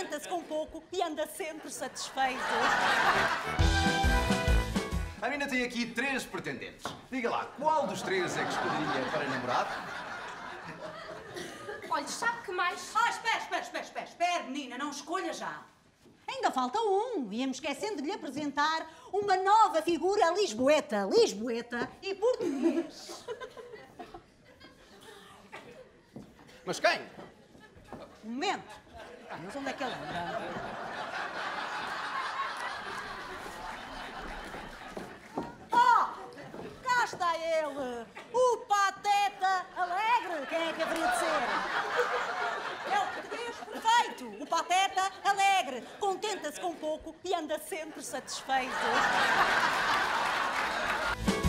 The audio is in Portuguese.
contenta-se com pouco e anda sempre satisfeito. A Nina tem aqui 3 pretendentes. Diga lá, qual dos 3 é que escolheria para namorar? Olha, sabe que mais? Espera, menina, não escolha já. Ainda falta um. Íamos esquecendo de lhe apresentar uma nova figura lisboeta e português. Mas quem? Um momento. Mas onde é que ele anda? Cá está ele, o Pateta Alegre. Quem é que haveria de ser? É o português perfeito, o Pateta Alegre. Contenta-se com pouco e anda sempre satisfeito.